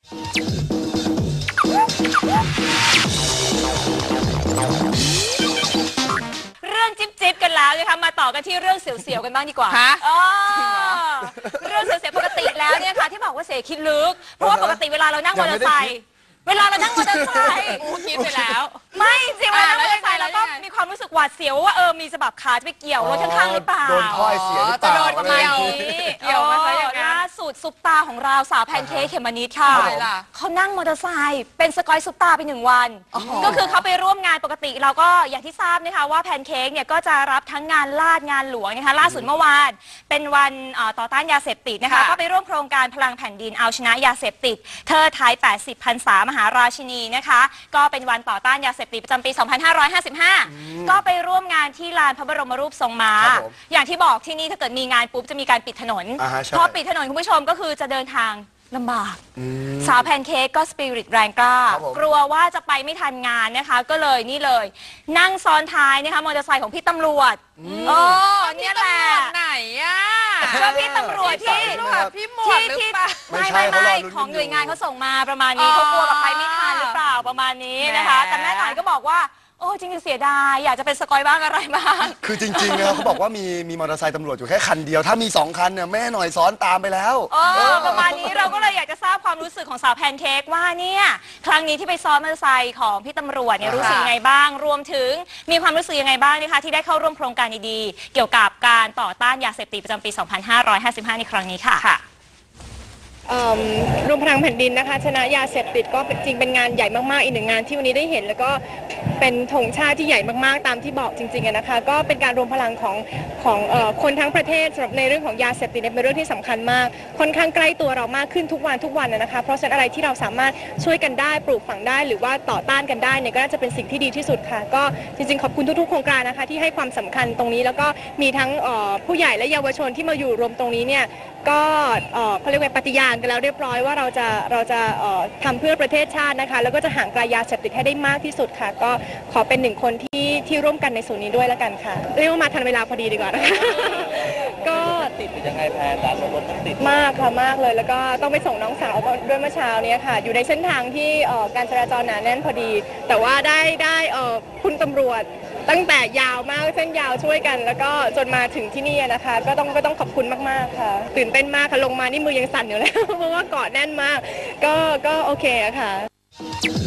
เรื่องจิ๊บกันแล้วนะคะมาต่อกันที่เรื่องเสียวๆกันบ้างดีกว่าเรื่องเสียวๆปกติแล้วเนี่ยค่ะที่บอกว่าเสียคิดลึกเพราะว่าปกติเวลาเรานั่งมอเตอร์ไซค์คิดไปแล้วไม่จริงเวลานั่งมอเตอร์ไซค์เราก็มีความรู้สึกหวาดเสียวว่ามีสะบักขาจะไปเกี่ยวรถข้างๆหรือเปล่าโดนถ้อยเสียหรือเปล่าจะโดนประมาณนี้เกี่ยวมาซะอย่างนั้นล่าสุดซุปตาของเราสาวแพนเค้กเขมมะนิดค่ะเขานั่งมอเตอร์ไซค์เป็นสกอยซุปตาไป1 วันก็คือเขาไปร่วมงานปกติเราก็อย่างที่ทราบนะคะว่าแพนเค้กเนี่ยก็จะรับทั้งงานลาดงานหลวงนะคะล่าสุดเมื่อวานเป็นวันต่อต้านยาเสพติดนะคะก็ไปร่วมโครงการพลังแผ่นดินเอาชนะยาเสพติดเทิดไทย80 พรรษามหาราชินีนะคะก็เป็นวันต่อต้านยาเสพติดประจำปี 2555 ก็ไปร่วมงานที่ลานพระบรมรูปทรงม้าอย่างที่บอกที่นี่ถ้าเกิดมีงานปุ๊บจะมีการปิดถนนพอปิดถนนคุณผู้ชมก็คือจะเดินทางลำบากสาวแพนเค้กก็สปิริตแรงกล้ากลัวว่าจะไปไม่ทันงานนะคะก็เลยนี่เลยนั่งซ้อนท้ายนะคะมอเตอร์ไซค์ของพี่ตำรวจเนี่ยแหละไหนอ่ะก็พี่ตำรวจที่พี่หมวดหรือเปล่าไม่ของหน่วยงานเขาส่งมาประมาณนี้เขากลัวแบบไปไม่ทันหรือเปล่าประมาณนี้นะคะแต่แม่หน่อยก็บอกว่าโอ้จริงๆเสียดายอยากจะเป็นสกอยบ้างอะไรบ้างคือจริงๆเขาบอกว่ามีมอเตอร์ไซค์ตำรวจอยู่แค่คันเดียวถ้ามี2 คันเนี่ยแม่หน่อยซ้อนตามไปแล้วประมาณนี้เราก็เลยอยากจะทราบความรู้สึกของสาวแพนเค้กว่าเนี่ยครั้งนี้ที่ไปซ้อนมอเตอร์ไซค์ของพี่ตำรวจเนี่ยรู้สึกยังไงบ้างรวมถึงมีความรู้สึกยังไงบ้างนะคะที่ได้เข้าร่วมโครงการดีๆเกี่ยวกับการต่อต้านยาเสพติดประจำปี 2555 ในครั้งนี้ค่ะรวมพลังแผ่นดินนะคะชนะยาเสพติดก็จริงเป็นงานใหญ่มากๆอีก1 งานที่วันนี้ได้เห็นแล้วก็เป็นธงชาติที่ใหญ่มากๆตามที่บอกจริงๆนะคะก็เป็นการรวมพลังของคนทั้งประเทศสำหรับในเรื่องของยาเสพติดเป็นเรื่องที่สำคัญมากค่อนข้างใกล้ตัวเรามากขึ้นทุกวันนะคะเพราะฉะนั้นอะไรที่เราสามารถช่วยกันได้ปลูกฝังได้หรือว่าต่อต้านกันได้เนี่ยก็น่าจะเป็นสิ่งที่ดีที่สุดค่ะก็จริงๆขอบคุณทุกๆโครงการนะคะที่ให้ความสำคัญตรงนี้แล้วก็มีทั้งผู้ใหญ่และเยาวชนที่มาอยู่รวมตรงนี้เนี่ยก็เขาเรียกว่าปฏิญาณกันแล้วเรียบร้อยว่าเราจะทำเพื่อประเทศชาตินะคะแล้วก็จะห่างไกลยาเสพติดให้ได้มากที่สุดค่ะก็ขอเป็น1 คนที่ร่วมกันในส่วนนี้ด้วยแล้วกันค่ะเรียกว่ามาทันเวลาพอดีดีกว่านะคะก็ติดยังไงแพนร้านรถติดมากค่ะมากเลยแล้วก็ต้องไปส่งน้องสาวด้วยเมื่อเช้านี้ค่ะอยู่ในเส้นทางที่การจราจรหนาแน่นพอดีแต่ว่าได้คุณตำรวจตั้งแต่ยาวมากเส้นยาวช่วยกันแล้วก็จนมาถึงที่นี่นะคะก็ต้องขอบคุณมากๆค่ะตื่นเต้นมากค่ะลงมานี่มือยังสั่นอยู่แล้วเพราะว่าเกาะแน่นมากก็โอเคอะค่ะ